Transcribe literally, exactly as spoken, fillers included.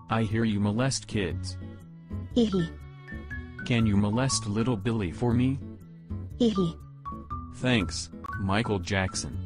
I hear you molest kids. Hee hee. Can you molest little Billy for me? Hee hee. Thanks, Micheal Jackson.